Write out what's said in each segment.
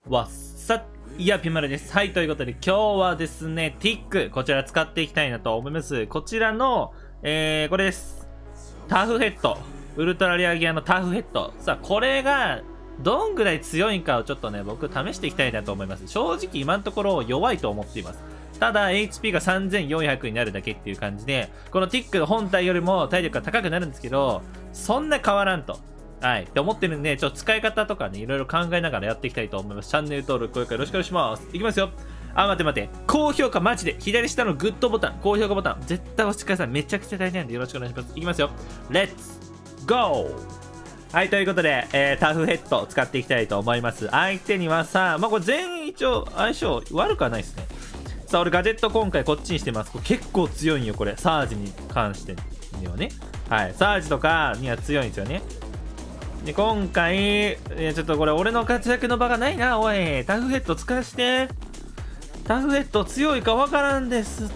わっさいやピマルです。はい、ということで今日はですね、ティック、こちら使っていきたいなと思います。こちらの、これです。タフヘッド。ウルトラレアギアのタフヘッド。さあ、これが、どんぐらい強いんかをちょっとね、僕試していきたいなと思います。正直今のところ弱いと思っています。ただ、HP が3400になるだけっていう感じで、このティック本体よりも体力が高くなるんですけど、そんな変わらんと。はい。って思ってるんで、ちょっと使い方とかね、いろいろ考えながらやっていきたいと思います。チャンネル登録、高評価よろしくお願いします。いきますよ。あ、待って。高評価マジで。左下のグッドボタン、高評価ボタン、絶対押してください。めちゃくちゃ大事なんでよろしくお願いします。いきますよ。レッツゴー。はい、ということで、タフヘッド使っていきたいと思います。相手にはさ、これ全員一応相性悪くはないですね。さあ、俺ガジェット今回こっちにしてます。これ結構強いんよ、これ。サージに関してにはね。はい。サージとかには強いんですよね。で、今回、ちょっとこれ俺の活躍の場がないな、おい。タフヘッド使わして。タフヘッド強いかわからんですって。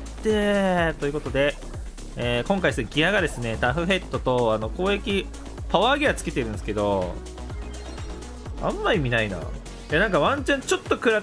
ということで、今回ですね、ギアがですね、タフヘッドと、攻撃、パワーギアつけてるんですけど、あんま意味ないな。いや、なんかワンチャンちょっと食らって、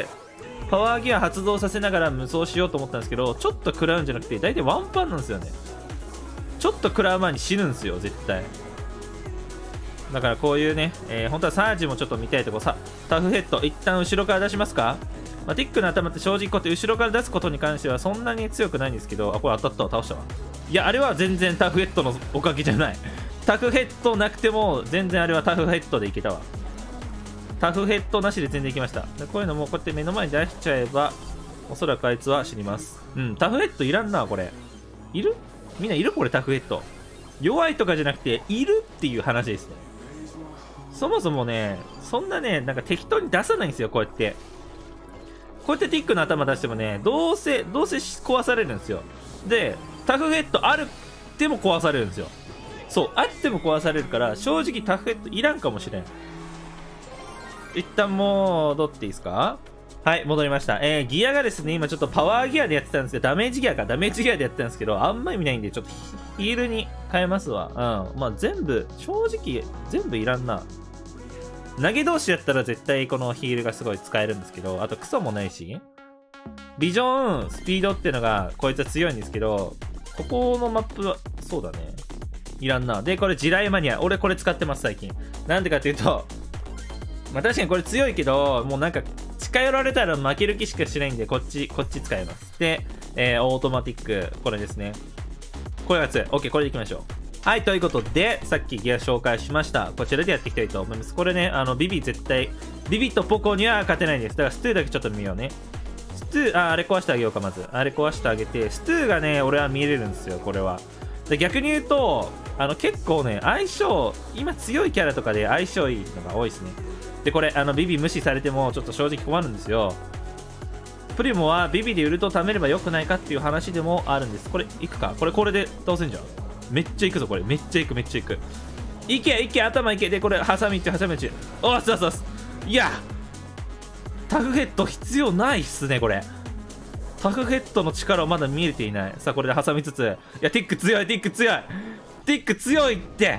パワーギア発動させながら無双しようと思ったんですけど、ちょっと食らうんじゃなくて、大体ワンパンなんですよね。ちょっと食らう前に死ぬんですよ、絶対。だからこういうね、本当はサージもちょっと見たいとこさ、タフヘッド、一旦後ろから出しますか。ティックの頭って正直こうやって後ろから出すことに関してはそんなに強くないんですけど、あ、これ当たったわ、倒したわ。いや、あれは全然タフヘッドのおかげじゃない。タフヘッドなくても全然あれはタフヘッドでいけたわ。タフヘッドなしで全然いきました。でこういうのもこうやって目の前に出しちゃえば、おそらくあいつは死にます。うん、タフヘッドいらんな、これ。いる？みんないる？これタフヘッド。弱いとかじゃなくて、いるっていう話ですね。そもそもね、そんなね、なんか適当に出さないんですよ、こうやって。こうやってティックの頭出してもね、どうせ壊されるんですよ。で、タフヘッドあるっても壊されるんですよ。そう、あっても壊されるから、正直タフヘッドいらんかもしれん。一旦戻っていいですか？はい、戻りました。ギアがですね、今ちょっとパワーギアでやってたんですけど、ダメージギアでやってたんですけど、あんま意味ないんで、ちょっとヒールに変えますわ。うん。全部、正直、全部いらんな。投げ同士やったら絶対このヒールがすごい使えるんですけど、あとクソもないし、ビジョン、スピードっていうのがこいつは強いんですけど、ここのマップは、そうだね。いらんな。で、これ地雷マニア。俺これ使ってます、最近。なんでかっていうと、確かにこれ強いけど、もうなんか近寄られたら負ける気しかしないんで、こっち使います。で、オートマティック、これですね。これが強い。OK、これでいきましょう。はい、ということで、さっきギア紹介しました。こちらでやっていきたいと思います。これね、ビビとポコには勝てないんです。だからストゥーだけちょっと見ようね。ストゥー、あれ壊してあげようか、まず。あれ壊してあげて、ストゥーがね、俺は見れるんですよ、これは。で逆に言うと、結構ね、相性、今強いキャラとかで相性いいのが多いですね。で、これ、ビビ無視されても、ちょっと正直困るんですよ。プリモはビビでウルトを貯めればよくないかっていう話でもあるんです。これ、いくか？これで倒せんじゃん。めっちゃいくぞ、これ。めっちゃいく。いけ、頭いけ。で、これ、ハサミ打ち。おっ、そう。いや、タフヘッド必要ないっすね、これ。タフヘッドの力をまだ見えていない。さあ、これで挟みつつ。いや、ティック強い。ティック強いって。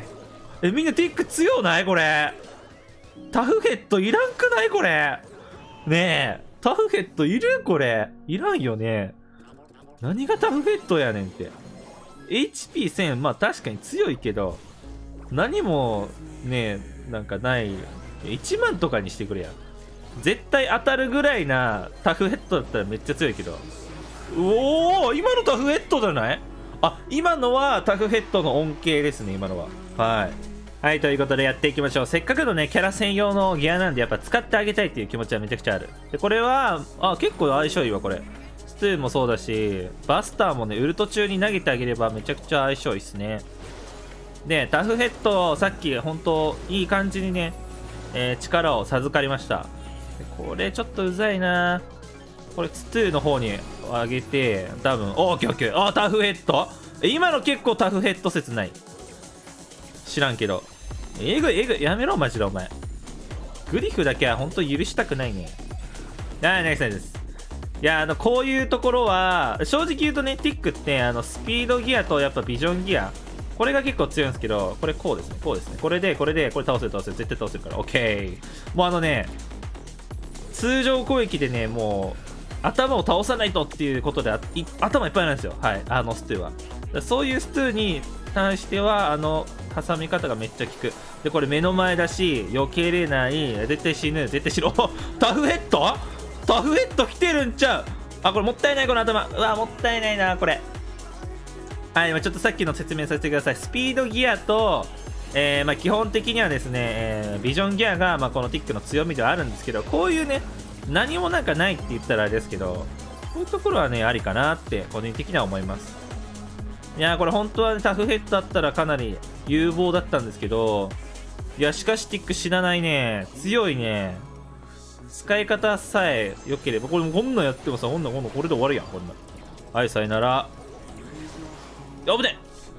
みんなティック強ないこれ。タフヘッドいらんくないこれ。ねえ。タフヘッドいるこれ。いらんよね。何がタフヘッドやねんって。HP1000、確かに強いけど、何もね、なんかない。1万とかにしてくれや。絶対当たるぐらいなタフヘッドだったらめっちゃ強いけど。おお、今のタフヘッドじゃない？あ、今のはタフヘッドの恩恵ですね、今のは。はい。はい、ということでやっていきましょう。せっかくのね、キャラ専用のギアなんで、やっぱ使ってあげたいっていう気持ちはめちゃくちゃある。で、これは、結構相性いいわ、これ。ストゥーもそうだし、バスターもね、ウルト中に投げてあげればめちゃくちゃ相性いいっすね。で、タフヘッド、さっき、本当いい感じにね、力を授かりました。これ、ちょっとうざいな。これ、ストゥーの方に上げて、多分、オッケー。タフヘッド？今の結構タフヘッド説ない。知らんけど。えぐい。やめろ、マジで、お前。グリフだけは本当許したくないね。ナイスです。いや、こういうところは、正直言うとね、ティックって、スピードギアとやっぱビジョンギア、これが結構強いんですけど、これこうですね。これで、これ倒せる。絶対倒せるから。オッケー。もう通常攻撃でね、もう頭を倒さないとっていうことで頭いっぱいなんですよ。はい、ストゥーは。そういうストゥーに対しては挟み方がめっちゃ効く。でこれ目の前だし避けれない。絶対死ぬ、絶対死ぬ。お、タフヘッド来てるんちゃう。あ、これもったいない、この頭。うわ、もったいないなこれ。はい、今ちょっとさっきの説明させてください。スピードギアと基本的にはですね、ビジョンギアが、このティックの強みではあるんですけど、こういうね、何もなんかないって言ったらあれですけど、こういうところはね、ありかなって個人的には思います。いやー、これ本当は、ね、タフヘッドだったらかなり有望だったんですけど、いや、しかしティック死なないね。強いね。使い方さえ良ければ、これこんなんやってもさ、これで終わるやん、こんな。はい、さよなら。やぶね。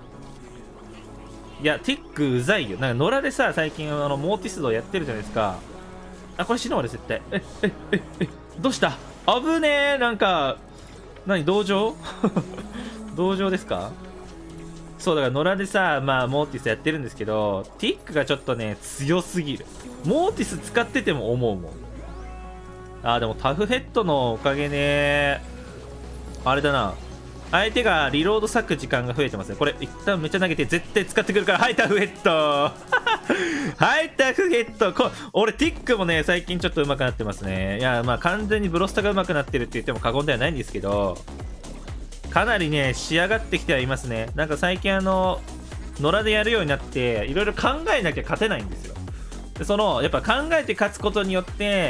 いや、ティックうざいよ。なんか野良でさ、最近モーティスドやってるじゃないですか。あ、これ死ぬわ、俺絶対。どうした？危ねえ。なんか、同情同情ですか？そう、だから野良でさ、モーティスやってるんですけど、ティックがちょっとね、強すぎる。モーティス使ってても思うもん。あー、でもタフヘッドのおかげね、あれだな。相手がリロード割く時間が増えてますね。これ、一旦めっちゃ投げて絶対使ってくるから。はい、タフヘッドはい、タフヘッド俺、ティックもね、最近ちょっと上手くなってますね。いや、完全にブロスタが上手くなってるって言っても過言ではないんですけど、かなりね、仕上がってきてはいますね。なんか最近野良でやるようになって、いろいろ考えなきゃ勝てないんですよ。でやっぱ考えて勝つことによって、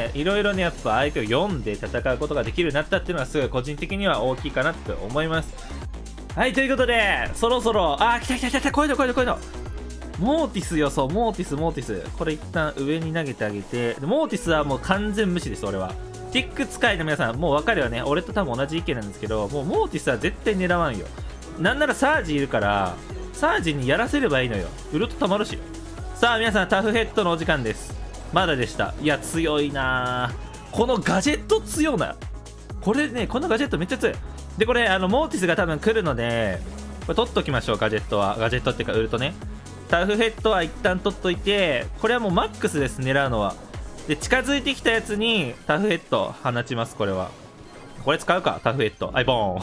いろいろね、やっぱ相手を読んで戦うことができるようになったっていうのはすごい個人的には大きいかなって思います。はい、ということで、そろそろ、来た、こういうの。モーティスよ、そう、モーティス。これ一旦上に投げてあげて、でモーティスはもう完全無視です、俺は。ティック使いの皆さん、もう分かるよね。俺と多分同じ意見なんですけど、もうモーティスは絶対狙わんよ。なんならサージいるから、サージにやらせればいいのよ。ウルトたまるし。さあ皆さん、タフヘッドのお時間です。まだでした。いや、強いなぁ。このガジェット強な。これね、このガジェットめっちゃ強い。で、これ、モーティスが多分来るので、これ取っときましょう、ガジェットは。ガジェットっていうか、ウルトね。タフヘッドは一旦取っといて、これはもうマックスです、狙うのは。で、近づいてきたやつにタフヘッド放ちます、これは。これ使うか、タフヘッド。はい、ボ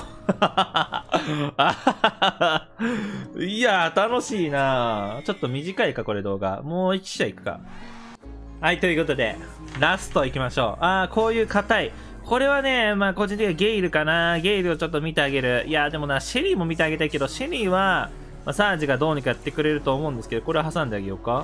ーン。いやー、楽しいなー。ちょっと短いか、これ動画。もう1試合いくか。はい、ということで、ラストいきましょう。こういう硬い。これはね、個人的にはゲイルかな。ゲイルをちょっと見てあげる。いや、でもな、シェリーも見てあげたいけど、シェリーは、サージがどうにかやってくれると思うんですけど、これは挟んであげようか。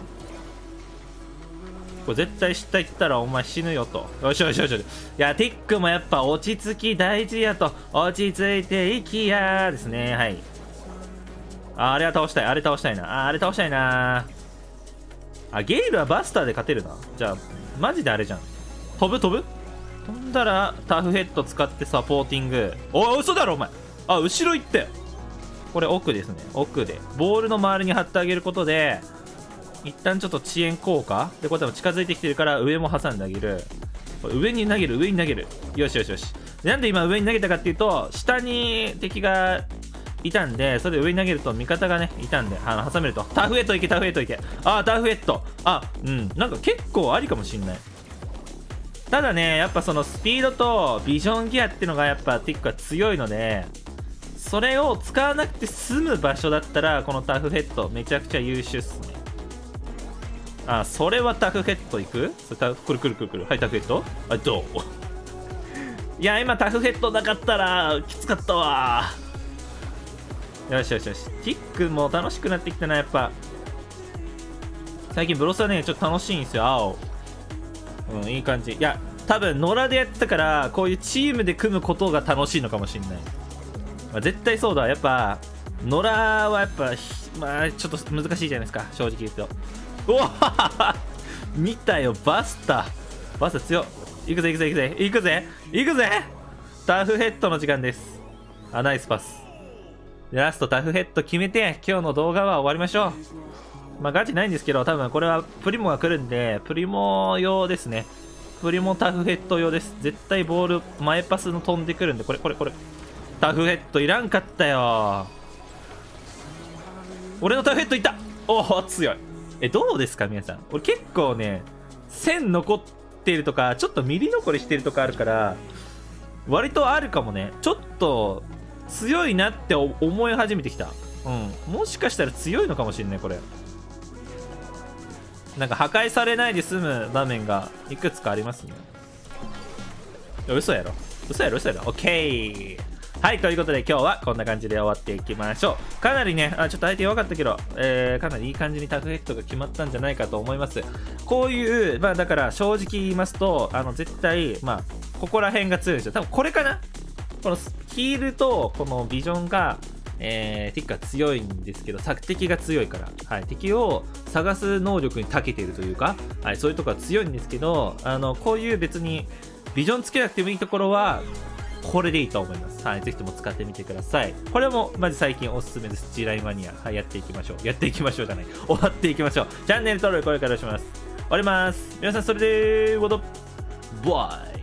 これ絶対下行ったらお前死ぬよと。よし。いや、ティックもやっぱ落ち着き大事やと。落ち着いていきやーですね。はい。あれは倒したい。あれ倒したいな。ゲイルはバスターで勝てるな。じゃあ、マジであれじゃん。飛んだらタフヘッド使ってサポーティング。嘘だろお前。後ろ行って。これ奥ですね。奥で。ボールの周りに貼ってあげることで、一旦ちょっと遅延効果で、これ多分近づいてきてるから上も挟んであげる。これ上に投げる。よし。なんで今上に投げたかっていうと、下に敵がいたんで、それで上に投げると味方がね、いたんで、挟めると。タフヘッドいけ。タフヘッド。なんか結構ありかもしんない。ただね、やっぱそのスピードとビジョンギアっていうのがやっぱティックは強いので、それを使わなくて済む場所だったら、このタフヘッドめちゃくちゃ優秀っすね。それはタフヘッドいく？くる。はい、タフヘッド？どう？いや、今タフヘッドなかったら、きつかったわ。よし。ティックも楽しくなってきたな、やっぱ。最近ブロスはね、ちょっと楽しいんですよ、青。いい感じ。いや、多分、野良でやってたから、こういうチームで組むことが楽しいのかもしんない。絶対そうだ。やっぱ、野良はやっぱ、ちょっと難しいじゃないですか、正直言うと。見たよ、バスタ強っ。行くぜ。タフヘッドの時間です。ナイスパス。ラストタフヘッド決めて、今日の動画は終わりましょう。ガチないんですけど、多分これはプリモが来るんで、プリモ用ですね。プリモタフヘッド用です。絶対ボール、前パスの飛んでくるんで、これ。タフヘッドいらんかったよ。俺のタフヘッドいった。強い。どうですか皆さん。俺結構ね、1000残っっているとか、ちょっとミリ残りしてるとかあるから、割とあるかもね。ちょっと強いなって思い始めてきた。もしかしたら強いのかもしれない、これ。なんか破壊されないで済む場面がいくつかありますね。嘘やろ。オッケー。はい、ということで今日はこんな感じで終わっていきましょう。かなりね、ちょっと相手弱かったけど、かなりいい感じにタフヘッドが決まったんじゃないかと思います。こういう、だから正直言いますと、絶対、ここら辺が強いんですよ。多分これかな、このヒールとこのビジョンが、ティックが強いんですけど、敵が強いから、はい、敵を探す能力に長けているというか、はい、そういうところは強いんですけど、こういう別にビジョンつけなくてもいいところはこれでいいと思います。はい、ぜひとも使ってみてください。これもマジ最近おすすめです。Gラインマニア、はい、やっていきましょうじゃない、終わっていきましょう。チャンネル登録これからします。終わります。皆さんそれでボイ